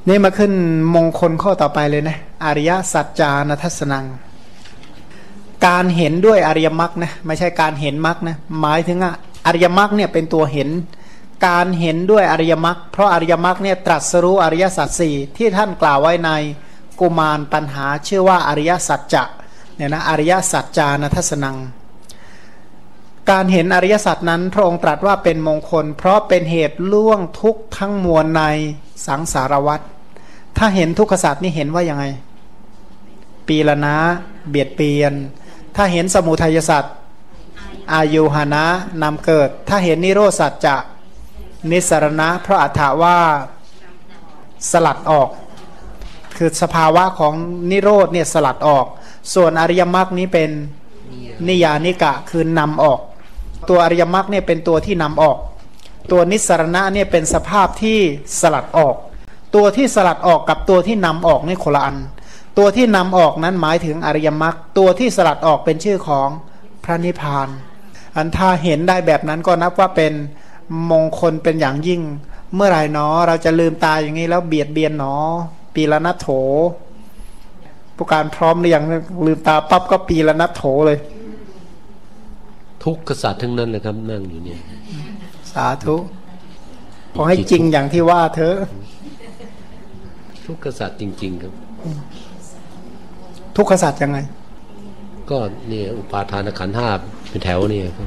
นี่มาขึ้นมงคลข้อต่อไปเลยนะอริยสัจจานัทสนังการเห็นด้วยอริยมรรคนะไม่ใช่การเห็นมรรคนะหมายถึงอริยมรรคเนี่ยเป็นตัวเห็นการเห็นด้วยอริยมรรคเพราะอริยมรรคเนี่ยตรัสรู้อริยสัจสี่ที่ท่านกล่าวไว้ในกุมารปัญหาชื่อว่าอริยสัจจะเนี่ยนะอริยสัจจานัทสนังการเห็นอริยสัจนั้นพระองค์ตรัสว่าเป็นมงคลเพราะเป็นเหตุล่วงทุกข์ทั้งมวลในสังสารวัฏถ้าเห็นทุกขสัจนี่เห็นว่ายังไงปีละนะเบียดเบียนถ้าเห็นสมุทัยสัจอายุหานะนำเกิดถ้าเห็นนิโรธสัจจะนิสรณะเพราะอัฏฐว่าสลัดออกคือสภาวะของนิโรธเนี่ยสลัดออกส่วนอริยมรรคนี้เป็นนิยานิกะคือนำออกตัวอริยมรรคเนี่ยเป็นตัวที่นำออกตัวนิสรณะเนี่ยเป็นสภาพที่สลัดออกตัวที่สลัดออกกับตัวที่นำออกนี่คนละอันตัวที่นำออกนั้นหมายถึงอริยมรรคตัวที่สลัดออกเป็นชื่อของพระนิพพานอันถ้าเห็นได้แบบนั้นก็นับว่าเป็นมงคลเป็นอย่างยิ่งเมื่อไหร่เนาะเราจะลืมตาอย่างนี้แล้วเบียดเบียนเนาะปีละนัทโถผู้การพร้อมหรือยังลืมตาปั๊บก็ปีละนัทโถเลยทุกขสัตว์ทั้งนั้นเลยครับนั่งอยู่เนี่ยสาธุขอให้จริงอย่างที่ว่าเถอะทุกขสัตว์จริงๆครับทุกขสัตว์ยังไงก็เนี่ยอุปาทานขันธ์ห้าเป็นแถวนี่ครับ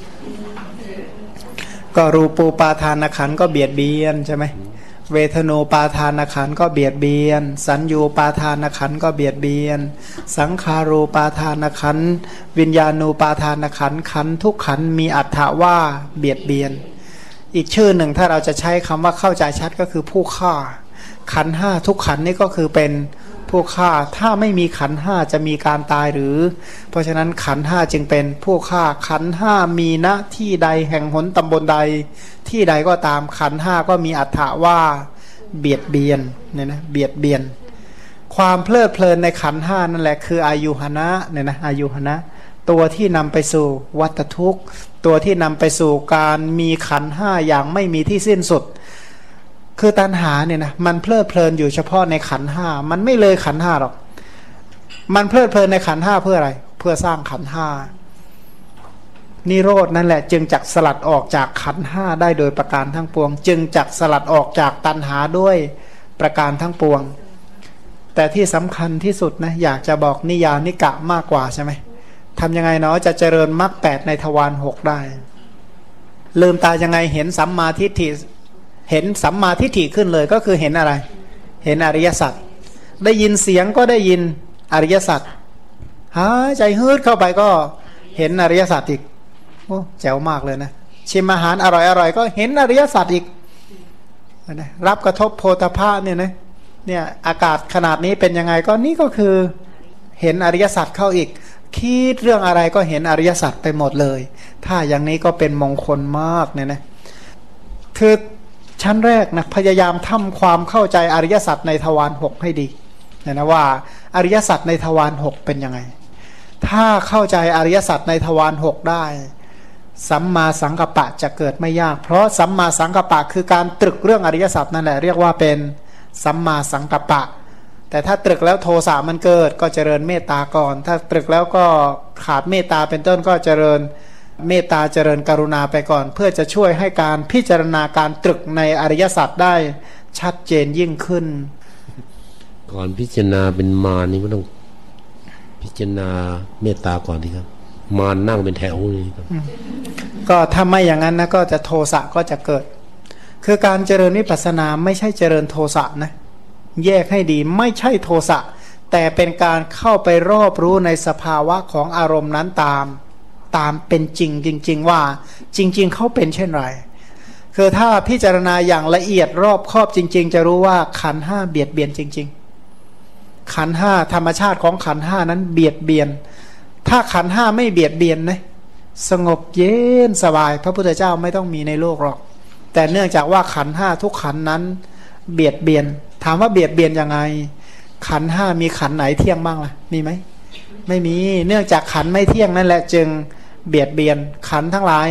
ก็รูปูปาทานขันธ์ก็เบียดเบียนใช่ไหมเวทนูปาทานขันธ์ก็เบียดเบียนสัญญูปาทานขันธ์ก็เบียดเบียนสังขารูปาทานขันธ์วิญญาณูปาทานขันธ์ขันธ์ทุกขันธ์มีอัตถะว่าเบียดเบียนอีกชื่อหนึ่งถ้าเราจะใช้คำว่าเข้าใจชัดก็คือผู้ฆ่าขันธ์ห้าทุกขันธ์นี่ก็คือเป็นผู้ฆ่าถ้าไม่มีขันธ์ห้าจะมีการตายหรือเพราะฉะนั้นขันธ์ห้าจึงเป็นผู้ฆ่าขันธ์ห้ามีณที่ใดแห่งหนตำบลใดที่ใดก็ตามขันธ์ห้าก็มีอัตถะว่าเบียดเบียนเนี่ยนะเบียดเบียนความเพลิดเพลินในขันธ์ห้านั่นแหละคืออายุหนะเนี่ยนะอายุหนะตัวที่นำไปสู่วัฏทุกข์ตัวที่นำไปสู่การมีขันธ์ห้าอย่างไม่มีที่สิ้นสุดคือตัณหาเนี่ยนะมันเพลิดเพลินอยู่เฉพาะในขันธ์ห้ามันไม่เลยขันธ์ห้าหรอกมันเพลิดเพลินในขันธ์ห้าเพื่ออะไรเพื่อสร้างขันธ์ห้านิโรธนั่นแหละจึงจักสลัดออกจากขันธ์ห้าได้โดยประการทั้งปวงจึงจักสลัดออกจากตัณหาด้วยประการทั้งปวงแต่ที่สำคัญที่สุดนะอยากจะบอกนิยานิกะมากกว่าใช่ไหมทำยังไงเนาะจะเจริญมรรคแปดในทวารหกได้ลืมตายังไงเห็นสัมมาทิฏฐิเห็นสัมมาทิฏฐิขึ้นเลยก็คือเห็นอะไรเห็นอริยสัจได้ยินเสียงก็ได้ยินอริยสัจหายใจฮืดเข้าไปก็เห็นอริยสัจอีกโอ้แจ๋วมากเลยนะชิมอาหารอร่อยๆก็เห็นอริยสัจอีกนะรับกระทบโพธาภะเนี่ยอากาศขนาดนี้เป็นยังไงก็นี่ก็คือเห็นอริยสัจเข้าอีกคิดเรื่องอะไรก็เห็นอริยสัจไปหมดเลยถ้าอย่างนี้ก็เป็นมงคลมากเนี่ยนะคือชั้นแรกนะพยายามทำความเข้าใจอริยสัจในทวารหกให้ดีนะว่าอริยสัจในทวารหกเป็นยังไงถ้าเข้าใจอริยสัจในทวารหกได้สัมมาสังกัปปะจะเกิดไม่ยากเพราะสัมมาสังกัปปะคือการตรึกเรื่องอริยสัจนั่นแหละเรียกว่าเป็นสัมมาสังกัปปะแต่ถ้าตรึกแล้วโทสะมันเกิดก็เจริญเมตตาก่อนถ้าตรึกแล้วก็ขาดเมตตาเป็นต้นก็เจริญเมตตาเจริญกรุณาไปก่อนเพื่อจะช่วยให้การพิจารณาการตรึกในอริยสัจได้ชัดเจนยิ่งขึ้นก่อนพิจารณาเป็นมารนี่ไม่ต้องพิจารณาเมตตาก่อนดีครับมารนั่งเป็นแถวนี่ครับก็ถ้าไม่อย่างนั้นนะก็จะโทสะก็จะเกิดคือการเจริญวิปัสสนาไม่ใช่เจริญโทสะนะแยกให้ดีไม่ใช่โทสะแต่เป็นการเข้าไปรอบรู้ในสภาวะของอารมณ์นั้นตามเป็นจริงว่าจริงๆเขาเป็นเช่นไรคือถ้าพิจารณาอย่างละเอียดรอบครอบจริงๆจะรู้ว่าขันธ์ห้าเบียดเบียนจริงๆขันธ์ห้าธรรมชาติของขันธ์ห้านั้นเบียดเบียนถ้าขันธ์ห้าไม่เบียดเบียนนะสงบเย็นสบายพระพุทธเจ้าไม่ต้องมีในโลกหรอกแต่เนื่องจากว่าขันธ์ห้าทุกขันธ์นั้นเบียดเบียนถามว่าเบียดเบียนยังไงขันธ์ห้ามีขันธ์ไหนเที่ยงบ้างล่ะมีไหมไม่มีเนื่องจากขันธ์ไม่เที่ยงนั่นแหละจึงเบียดเบียนขันธ์ทั้งหลาย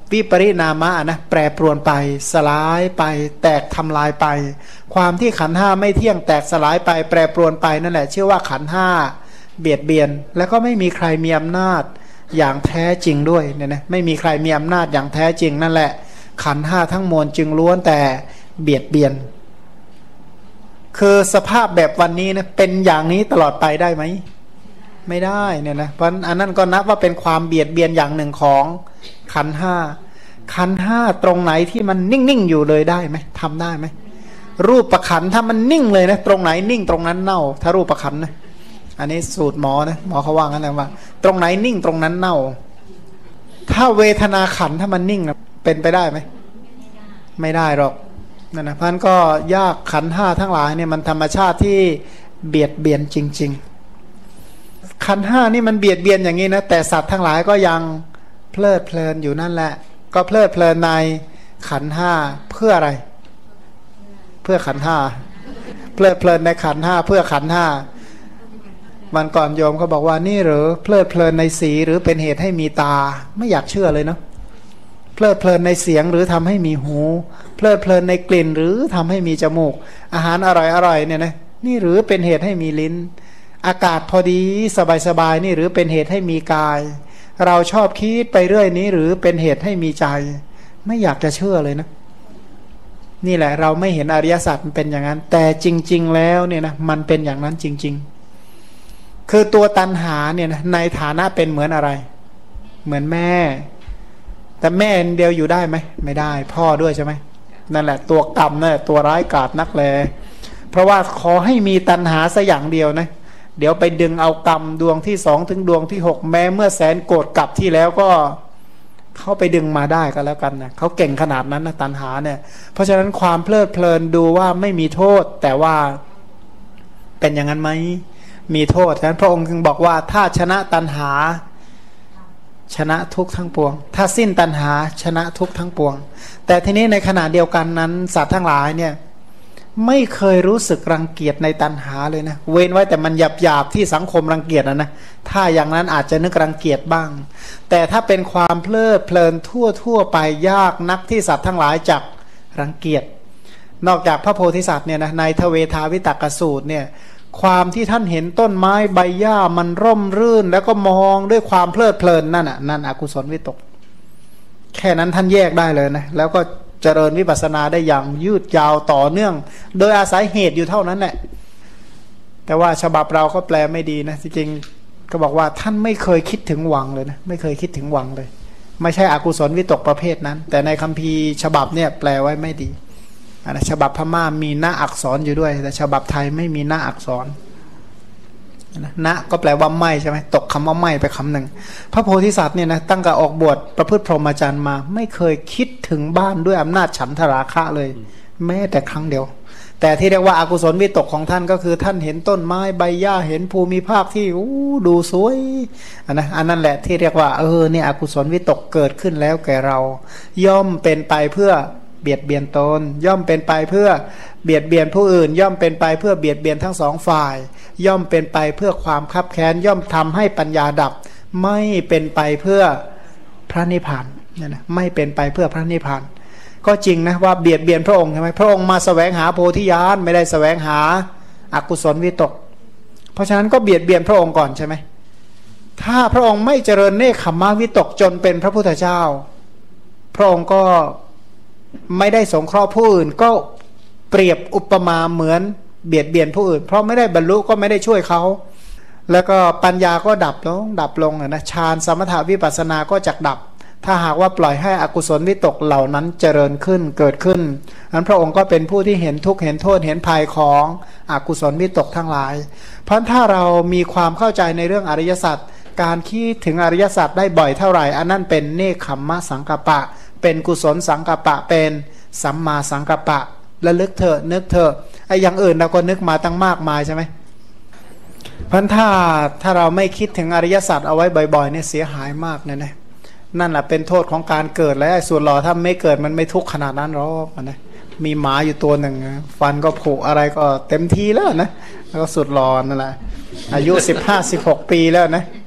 วิปริณามะนะแปรปรวนไปสลายไปแตกทำลายไปความที่ขันธ์ห้าไม่เที่ยงแตกสลายไปแปรปรวนไปนั่นแหละชื่อว่าขันธ์ห้าเบียดเบียนแล้วก็ไม่มีใครมีอำนาจอย่างแท้จริงด้วยเนี่ยนะไม่มีใครมีอำนาจอย่างแท้จริงนั่นแหละขันธ์ห้าทั้งมวลจึงล้วนแต่เบียดเบียนคือสภาพแบบวันนี้นะเป็นอย่างนี้ตลอดไปได้ไหมไม่ได้เนี่ยนะเพราะอันนั้นก็นับว่าเป็นความเบียดเบียนอย่างหนึ่งของขันธ์ห้าขันธ์ห้าตรงไหนที่มันนิ่งๆอยู่เลยได้ไหมทำได้ไหมรูปประขันถ้ามันนิ่งเลยนะตรงไหนนิ่งตรงนั้นเน่าถ้ารูปประขันนะอันนี้สูตรหมอนะหมอเขาว่างั้นนะว่าตรงไหนนิ่งตรงนั้นเน่าถ้าเวทนาขันถ้ามันนิ่งนะเป็นไปได้ไหมไม่ได้หรอกนั่นนะเพราะฉะนั้นก็ยากขันธ์ห้าทั้งหลายเนี่ยมันธรรมชาติที่เบียดเบียนจริงๆขันธ์ห้านี่มันเบียดเบียนอย่างนี้นะแต่สัตว์ทั้งหลายก็ยังเพลิดเพลินอยู่นั่นแหละก็เพลิดเพลินในขันธ์ห้าเพื่ออะไรเพื่อขันธ์ห้าเพลิดเพลินในขันธ์ห้าเพื่อขันธ์ห้าวันก่อนโยมเขาบอกว่านี่หรือเพลิดเพลินในสีหรือเป็นเหตุให้มีตาไม่อยากเชื่อเลยเนาะเพลิดเพลินในเสียงหรือทำให้มีหูเพลิดเพลินในกลิ่นหรือทำให้มีจมูกอาหารอร่อยๆเนี่ยนะนี่หรือเป็นเหตุให้มีลิ้นอากาศพอดีสบายๆนี่หรือเป็นเหตุให้มีกายเราชอบคิดไปเรื่อยนี้หรือเป็นเหตุให้มีใจไม่อยากจะเชื่อเลยนะนี่แหละเราไม่เห็นอริยสัจมันเป็นอย่างนั้นแต่จริงๆแล้วเนี่ยนะมันเป็นอย่างนั้นจริงๆคือตัวตัณหาเนี่ยนะในฐานะเป็นเหมือนอะไรเหมือนแม่แต่แม่เดียวอยู่ได้ไหมไม่ได้พ่อด้วยใช่ไหมนั่นแหละตัวกรรมนั่นแหละตัวร้ายกาจนักแลเพราะว่าขอให้มีตัณหาสักอย่างเดียวนะเดี๋ยวไปดึงเอากรรมดวงที่สองถึงดวงที่หกแม้เมื่อแสนโกรธกลับที่แล้วก็เขาไปดึงมาได้ก็แล้วกันนะเขาเก่งขนาดนั้นนะตัณหาเนี่ยเพราะฉะนั้นความเพลิดเพลินดูว่าไม่มีโทษแต่ว่าเป็นอย่างนั้นไหมมีโทษฉะนั้นพระองค์จึงบอกว่าถ้าชนะตัณหาชนะทุกทั้งปวงถ้าสิ้นตัณหาชนะทุกทั้งปวงแต่ทีนี้ในขณะเดียวกันนั้นสัตว์ทั้งหลายเนี่ยไม่เคยรู้สึกรังเกียจในตัณหาเลยนะเว้นไว้แต่มันหยาบๆที่สังคมรังเกียจนะถ้าอย่างนั้นอาจจะนึกรังเกียจบ้างแต่ถ้าเป็นความเพลิดเพลินทั่วไปยากนักที่สัตว์ทั้งหลายจักรังเกียจนอกจากพระโพธิสัตว์เนี่ยนะในทเวทาวิตกสูตรเนี่ยความที่ท่านเห็นต้นไม้ใบหญ้ามันร่มรื่นแล้วก็มองด้วยความเพลิดเพลินนั่นน่ะนั่นอกุศลวิตกแค่นั้นท่านแยกได้เลยนะแล้วก็เจริญวิปัสสนาได้อย่างยืดยาวต่อเนื่องโดยอาศัยเหตุอยู่เท่านั้นแหละแต่ว่าฉบับเราก็แปลไม่ดีนะจริงๆก็บอกว่าท่านไม่เคยคิดถึงหวังเลยนะไม่เคยคิดถึงหวังเลยไม่ใช่อกุศลวิตกประเภทนั้นแต่ในคัมภีร์ฉบับเนี่ยแปลไว้ไม่ดีนะฉบับพม่ามีหน้าอักษรอยู่ด้วยแต่ฉบับไทยไม่มีหน้าอักษรนะก็แปลว่าไม่ใช่ไหมตกคำว่าไม่ไปคำหนึ่งพระโพธิสัตว์เนี่ยนะตั้งแต่ออกบวชประพฤติพรหมจรรย์มาไม่เคยคิดถึงบ้านด้วยอำนาจฉันทราคะเลยแม้แต่ครั้งเดียวแต่ที่เรียกว่าอากุศลวิตกของท่านก็คือท่านเห็นต้นไม้ใบหญ้าเห็นภูมิภาคที่ดูสวยอันนั้นแหละที่เรียกว่าเนี่ยอกุศลวิตกเกิดขึ้นแล้วแก่เราย่อมเป็นไปเพื่อเบียดเบียนตนย่อมเป็นไปเพื่อเบียดเบียนผู้อื่นย่อมเป็นไปเพื่อเบียดเบียนทั้งสองฝ่ายย่อมเป็นไปเพื่อความคับแค้นย่อมทำให้ปัญญาดับไม่เป็นไปเพื่อพระนิพพานเนี่ยนะไม่เป็นไปเพื่อพระนิพพานก็จริงนะว่าเบียดเบียนพระองค์ใช่ไหมพระองค์มาแสวงหาโพธิญาณไม่ได้แสวงหาอกุศลวิตกเพราะฉะนั้นก็เบียดเบียนพระองค์ก่อนใช่ไหมถ้าพระองค์ไม่เจริญเนคขมมะวิตกจนเป็นพระพุทธเจ้าพระองค์ก็ไม่ได้สงเคราะห์ผู้อื่นก็เปรียบอุปมาเหมือนเบียดเบียนผู้อื่นเพราะไม่ได้บรรลุก็ไม่ได้ช่วยเขาแล้วก็ปัญญาก็ดับลงนะฌานสมถะวิปัสสนาก็จักดับถ้าหากว่าปล่อยให้อกุศลวิตกเหล่านั้นเจริญขึ้นเกิดขึ้นนั้นพระองค์ก็เป็นผู้ที่เห็นทุกข์เห็นโทษเห็นภัยของอกุศลวิตกทั้งหลายเพราะถ้าเรามีความเข้าใจในเรื่องอริยสัจการคิดถึงอริยสัจได้บ่อยเท่าไหร่อันนั้นเป็นเนคขมมะสังกัปปะเป็นกุศลสังกัปปะเป็นสัมมาสังกัปปะระลึกเถอะนึกเถอะไอ้อย่างอื่นเราก็นึกมาตั้งมากมายใช่ไหมเพราะถ้าเราไม่คิดถึงอริยสัจเอาไว้บ่อยๆเนี่ยเสียหายมากเนี่ยนะนั่นแหละเป็นโทษของการเกิดแล้วส่วนหล่อถ้าไม่เกิดมันไม่ทุกข์ขนาดนั้นหรอกนะมีหมาอยู่ตัวหนึ่งฟันก็ผุอะไรก็เต็มทีแล้วนะแล้วก็สุดหล่อนั่นแหละอายุ15-16 ปีแล้วนะ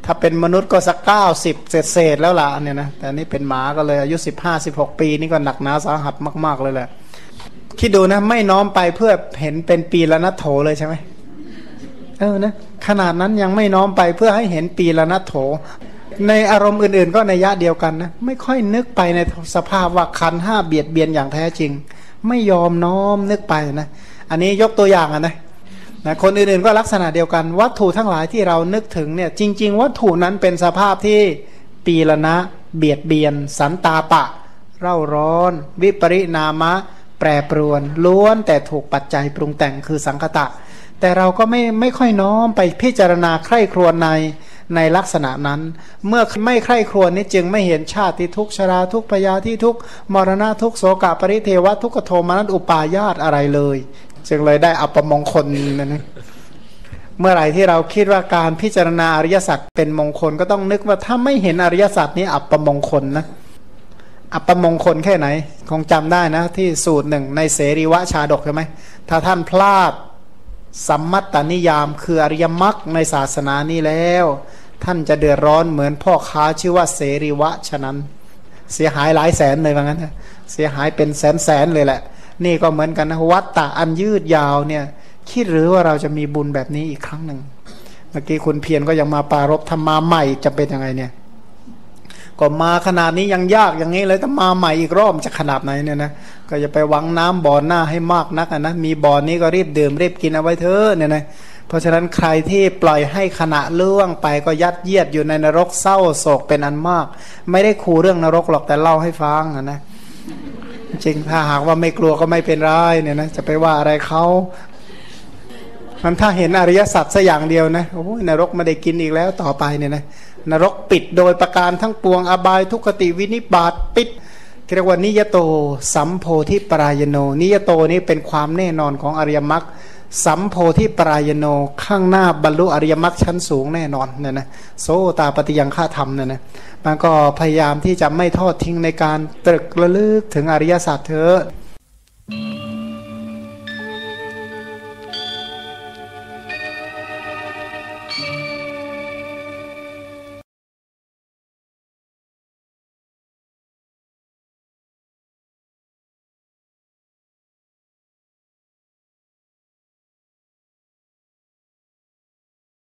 ถ้าเป็นมนุษย์ก็สัก90เศษแล้วล่ะเนี่ยนะแต่นี่เป็นหมาก็เลยอายุ15-16 ปีนี่ก็หนักหนาสาหัสมากๆเลยแหละคิดดูนะไม่น้อมไปเพื่อเห็นเป็นปีละนัตโถเลยใช่ไหมนะขนาดนั้นยังไม่น้อมไปเพื่อให้เห็นปีละนัตโถในอารมณ์อื่นๆก็ในยะเดียวกันนะไม่ค่อยนึกไปในสภาพว่าขันธ์ห้าเบียดเบียนอย่างแท้จริงไม่ยอมน้อมนึกไปนะอันนี้ยกตัวอย่างนะคนอื่นๆก็ลักษณะเดียวกันวัตถุทั้งหลายที่เรานึกถึงเนี่ยจริงๆวัตถุนั้นเป็นสภาพที่ปีละนะเบียดเบียนสันตาปะเร่าร้อนวิปริณามะแปรปรวนล้วนแต่ถูกปัจจัยปรุงแต่งคือสังคตะแต่เราก็ไม่ค่อยน้อมไปพิจารณาใคร่ครวญในลักษณะนั้นเมื่อไม่ใคร่ครวญนี้จึงไม่เห็นชาติทุกข์ชราทุกข์พยาธิทุกข์มรณะทุกข์โศกปริเทวทุกขโทมนัสอุปาญาตอะไรเลยจึงเลยได้อัปมงคลนะเมื่อไหร่ที่เราคิดว่าการพิจารณาอริยสัจเป็นมงคลก็ต้องนึกว่าถ้าไม่เห็นอริยสัจนี้อัปมงคลนะอัปมงคลแค่ไหนคงจำได้นะที่สูตรหนึ่งในเสรีวชาดกใช่ไหมถ้าท่านพลาดสัมมัตตนิยามคืออริยมรรคในศาสนานี้แล้วท่านจะเดือดร้อนเหมือนพ่อค้าชื่อว่าเสรีวะฉะนั้นเสียหายหลายแสนเลยว่างั้นเสียหายเป็นแสนเลยแหละนี่ก็เหมือนกันนะวัฏฏะอันยืดยาวเนี่ยคิดหรือว่าเราจะมีบุญแบบนี้อีกครั้งหนึ่งเมื่อกี้คุณเพียรก็ยังมาปรารภธรรมมาใหม่จะเป็นยังไงเนี่ยก็มาขนาดนี้ยังยากอย่างนี้เลยถ้ามาใหม่อีกรอบจะขนาดไหนเนี่ยนะก็อย่าไปหวังน้ำบ่อหน้าให้มากนักนะมีบ่อนี้ก็รีบดื่มรีบกินเอาไว้เถอะเนี่ยนะเพราะฉะนั้นใครที่ปล่อยให้ขณะล่วงไปก็ยัดเยียดอยู่ในนรกเศร้าโศกเป็นอันมากไม่ได้ขู่เรื่องนรกหรอกแต่เล่าให้ฟังนะจริงถ้าหากว่าไม่กลัวก็ไม่เป็นไรเนี่ยนะจะไปว่าอะไรเขามันถ้าเห็นอริยสัจสักอย่างเดียวนะโอ้ยนรกไม่ได้กินอีกแล้วต่อไปเนี่ยนะนรกปิดโดยประการทั้งปวงอบายทุกขติวินิบาตปิดเรียกว่านิยโตสัมโพธิปรายโนนิยโตนี้เป็นความแน่นอนของอริยมรรคสัมโพธิปรายโนข้างหน้าบรรลุอริยมรรคชั้นสูงแน่นอนเนี่ยนะโสตาปฏิยังฆาธรรมเนี่ยนะมันก็พยายามที่จะไม่ทอดทิ้งในการตรึกระลึกถึงอริยสัจเถอะ